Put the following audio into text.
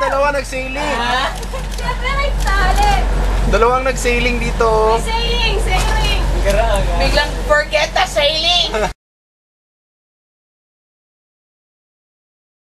dalawa nagsailing. Siyempre may tali. Dalawang nagsailing dito. Sailing, sailing. Biglang forget the sailing.